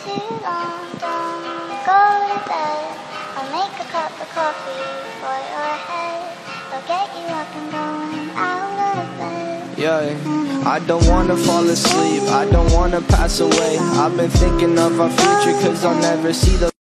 too long. Don't go to bed. I'll make a cup of coffee for your head. I'll get you up and going out of bed. Yeah, I don't wanna fall asleep, I don't wanna pass away. I've been thinking of our future, cause I'll never see the